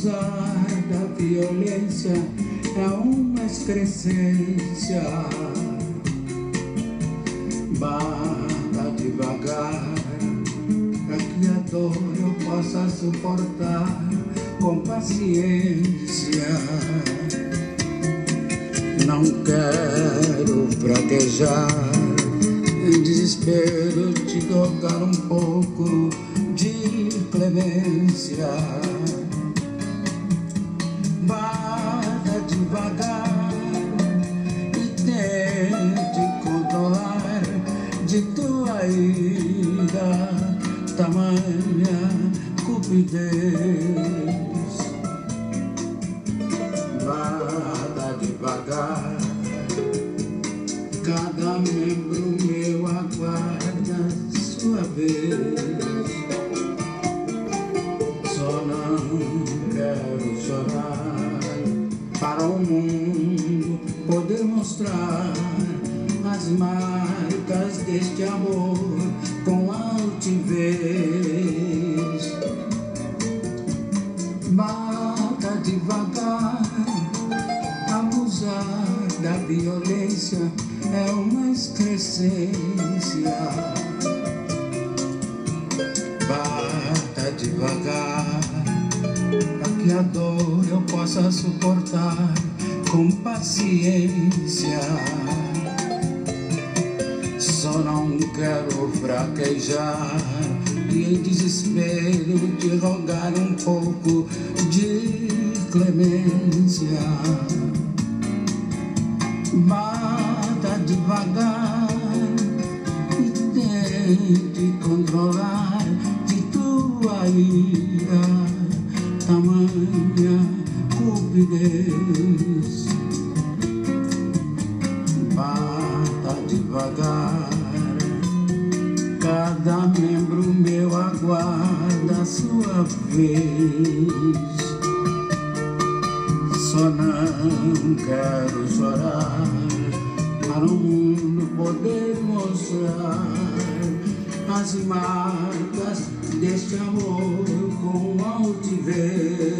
Abusar da violência é uma excrescência. Bata devagar, pra que a dor eu possa suportar com paciência. Não quero fraquejar, em desespero te rogar um pouco de clemência. Bata devagar e tente controlar de tua ira tamanha cupidez. Bata devagar, cada membro meu aguarda sua vez. Só não quero chorar para o mundo poder mostrar as marcas deste amor com altivez. Bata devagar, abusar da violência é uma excrescência. Bata devagar, para que a dor eu possa suportar com paciência. Só não quero fraquejar e em desespero te rogar um pouco de clemência. Bata devagar e tente controlar de tua ira tamanha cupidez. Bata devagar, cada membro meu aguarda a sua vez. Só não quero chorar para o mundo poder mostrar as marcas deste amor com altivez.